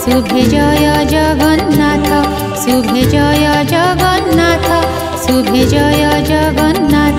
शुभे जय जगन्नाथ शुभे जय जगन्नाथ शुभे जय जगन्नाथ।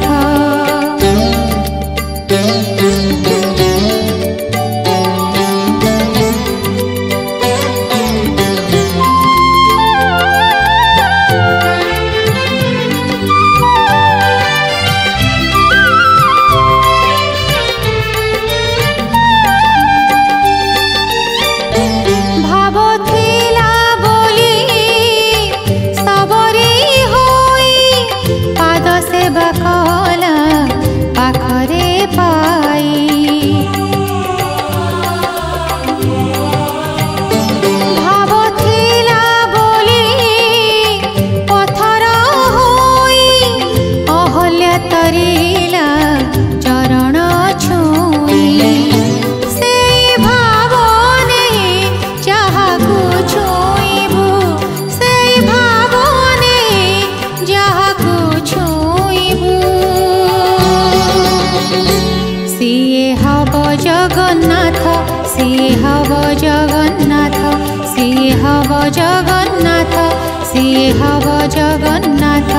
जगन्नाथ सिए हब जगन्नाथ सिए हब जगन्नाथ सिए हब जगन्नाथ।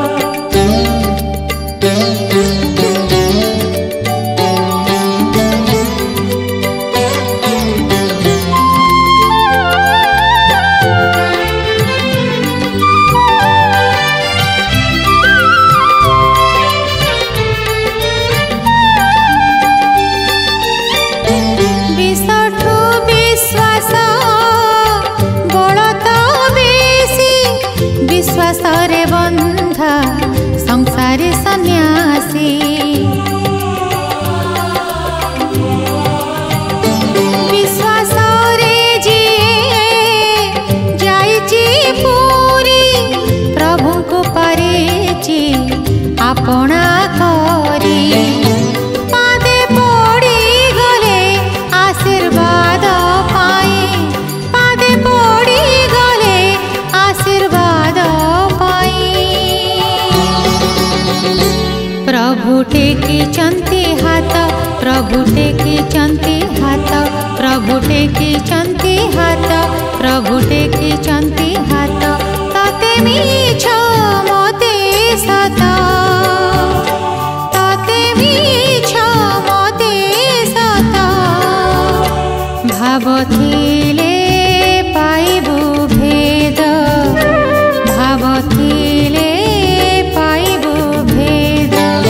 विश्वासरे बंधा संसारे सन्यासी विश्वासरे जीए जाइची पूरी प्रभु को पारिची आपना करी पादे पड़ी गले आशीर्वाद पाई पादे पड़ी गले आशीर्वाद प्रभु टेकी चंती हाथ प्रभु टेकी चंती हाथ प्रभु टेकी चंती हाथ प्रभु टेकी चंती हाथ ताते मीछ मते सता ताते मीछ मते सता भावथिले पाइबु भेद भावथिले पाइबु भेद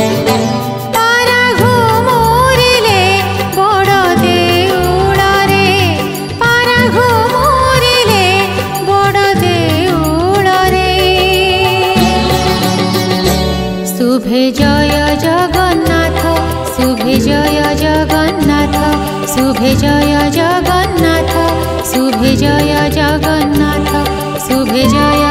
शुभे जय जगन्नाथ शुभे जय जगन्नाथ शुभे जय जगन्नाथ शुभे जय जगन्नाथ शुभे जय